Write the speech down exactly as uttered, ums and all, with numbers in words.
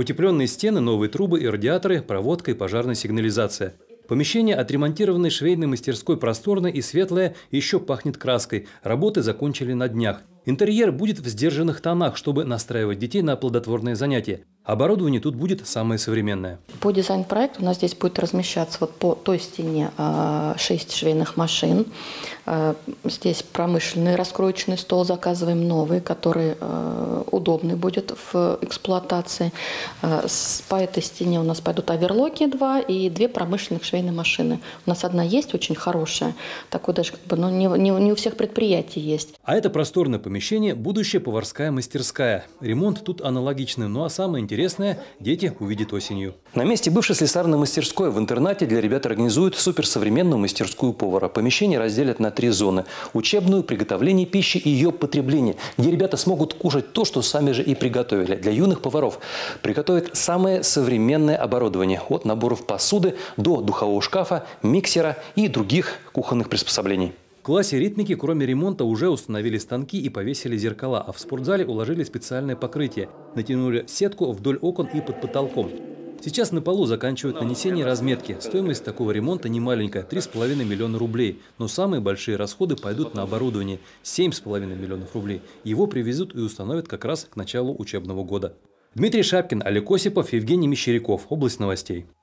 Утепленные стены, новые трубы и радиаторы, проводка и пожарная сигнализация. Помещение отремонтированной швейной мастерской просторное и светлое, еще пахнет краской. Работы закончили на днях. Интерьер будет в сдержанных тонах, чтобы настраивать детей на плодотворные занятия. Оборудование тут будет самое современное. По дизайн-проекту у нас здесь будет размещаться вот по той стене шесть швейных машин. Здесь промышленный раскроечный стол, заказываем новый, который удобный будет в эксплуатации. По этой стене у нас пойдут оверлоки два и две промышленных швейные машины. У нас одна есть очень хорошая, такой даже как бы, но не, не, не у всех предприятий есть. А это просторное помещение – будущая поварская мастерская. Ремонт тут аналогичный, ну а самое интересное – дети увидят осенью. На месте бывшей слесарной мастерской в интернате для ребят организуют суперсовременную мастерскую повара. Помещение разделят на три зоны – учебную, приготовление пищи и ее потребление, где ребята смогут кушать то, что сами же и приготовили. Для юных поваров приготовят самое современное оборудование – от наборов посуды до духового шкафа, миксера и других кухонных приспособлений. В классе ритмики, кроме ремонта, уже установили станки и повесили зеркала, а в спортзале уложили специальное покрытие, натянули сетку вдоль окон и под потолком. Сейчас на полу заканчивают нанесение разметки. Стоимость такого ремонта немаленькая – три с половиной миллиона рублей. Но самые большие расходы пойдут на оборудование – семь с половиной миллионов рублей. Его привезут и установят как раз к началу учебного года. Дмитрий Шапкин, Олег Осипов, Евгений Мещеряков. Область новостей.